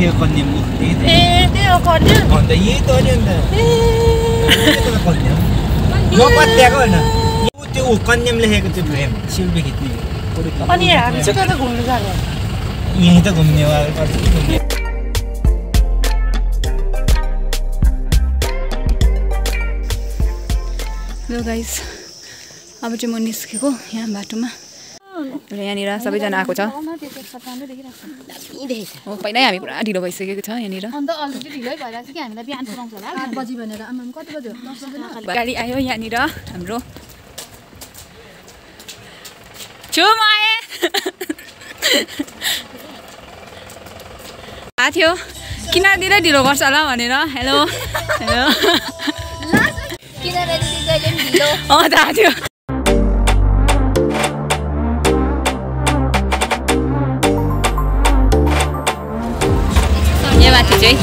लेखेको कन्याम त्यही हो कन्याम अन्त यही त नि अन्त कन्याम नपत्याएको होइन त्यो कन्याम लेखेको त्यो फ्रेम सेल्फी खिच्ने अनि हामी चाहिँ कता घुम्नु जाने यहीँ त घुम्ने हो हेलो गाइस अब चाहिँ म निस्केको यहाँ बाटोमा यहाँनिर सबैजना आएको छ हो पहिल्यै हामी पुरा ढिलो भइसकेको छ यहाँनिर गाडी आयो यहाँनिर हाम्रो छेउमा आए आएको थियो किनारतिरै ढिलो गर्छ होला भनेर हेलो हेलो थाहा थियो यहाँ माथि चाहिँ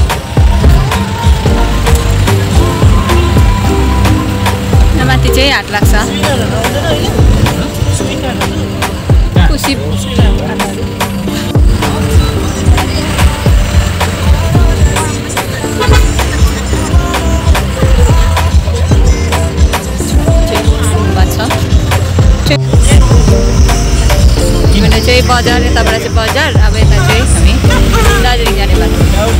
यहाँ माथि चाहिँ हात लाग्छ खुसी चाहिँ बजार यताबाट चाहिँ बजार अब यता चाहिँ हामी दार्जिलिङ जाने बाटो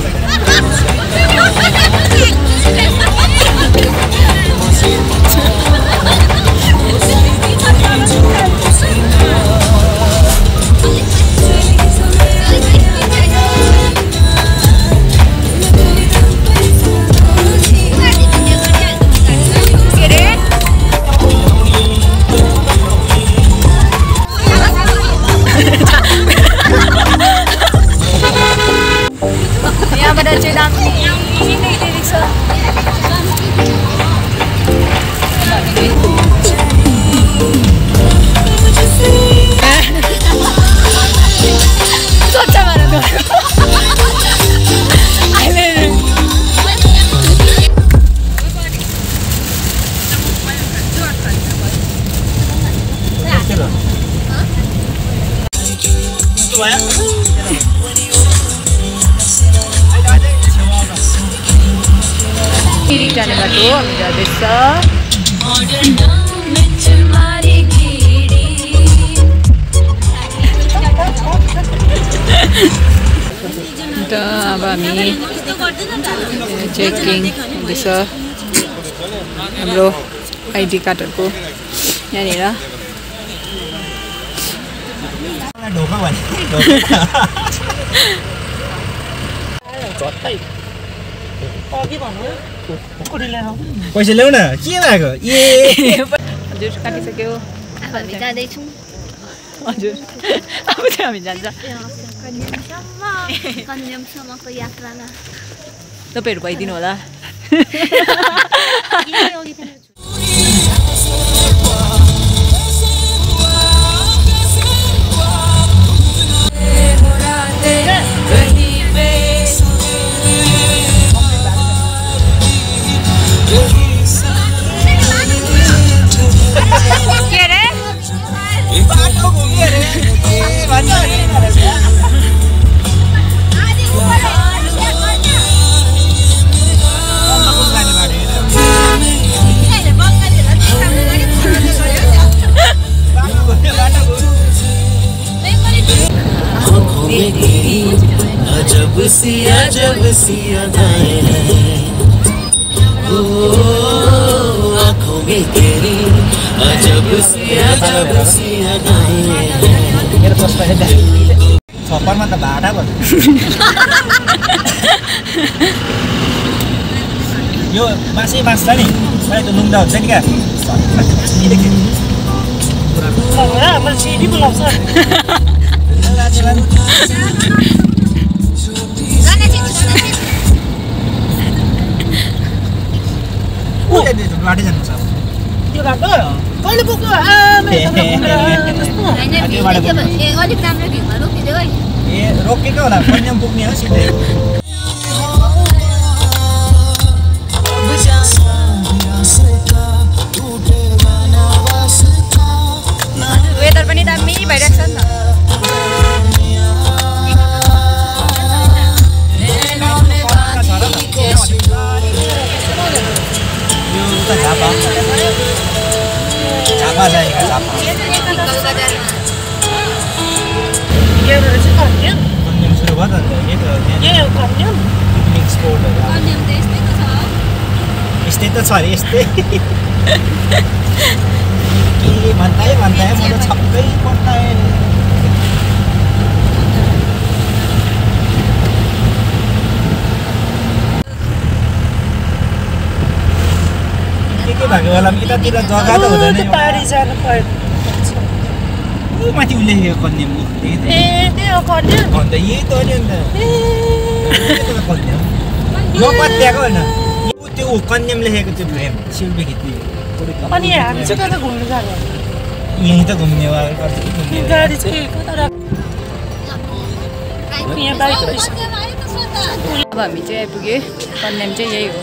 जाने बाटो हामी जाँदैछ अन्त अब हामी चेकिङ हुँदैछ हाम्रो आइडी कार्डहरूको यहाँनिर पैसा ल्याउ न के भएको ए हजुर काटिसक्यो हामी जाँदैछौँ हजुर अब चाहिँ हामी जान्छ कन्यामसम्मको यात्रामा तपाईँहरू भइदिनु होला अजब सी अदाएं आँखों में तेरी अजब सी अदाएं छप्परमा त भाडा भयो यो बाँसै बाँच्छ नि मलाई त नुङ्दा हुन्छ नि क्या मैले सिडी बोलाउँछ बाटै जानु छ त्यो बाटो कहिले पुग्यो अलिक राम्रो भ्यूमा रोकिदियो है ए रोकेको होला कन्याम पुग्ने हो सिधै वेदर पनि दामी भइरहेको छ नि त मजा आएगा सापमा यहाँबाट चाहिँ कन्याम कन्याम सुरु भयो त यही त यही हो कन्याम पिकनिक स्पोटहरू कन्याम त यस्तै त छ यस्तै त छ अरे यस्तै के भन्दा है म त छक्कै पर्दा के भएको बेला यतातिर जग्गा त हुँदैन पारी जानु पर्यो माथि उल्लेखेको कन्याम ए त्यही हो कन्याम अन्त यही त हो नि अन्त कन्याम नपत्याएको होइन त्यो कन्याम लेखेको त्यो फ्रेम शिल्पी खिच्ने अनि हामी चाहिँ कता घुम्नु जाने यहीँ त घुम्ने हो अर्थ के घुम्ने हो गाडी चाहिँ कता राख यहाँ बाइक रहेछ अब हामी चाहिँ आइपुग्यो कन्याम चाहिँ यही हो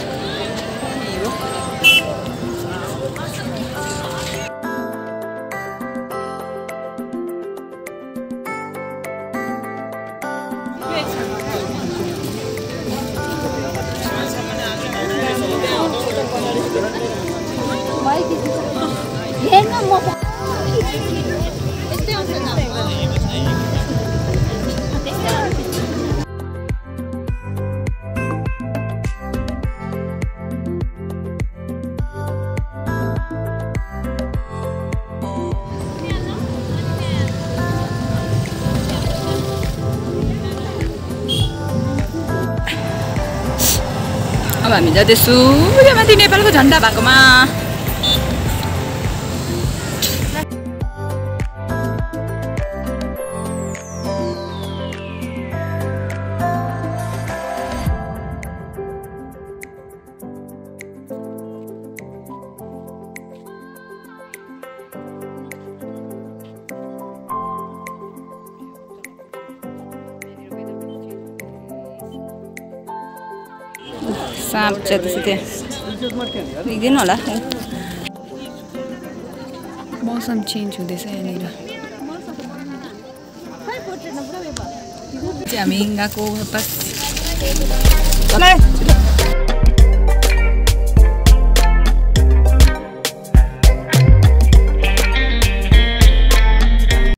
अब हामी जाँदैछु यहाँ माथि नेपालको झन्डा भएकोमा साँप चाहिँ त्यहाँ देख्दैन होला मौसम चेन्ज हुँदैछ यहाँनिर हामी गएको वापस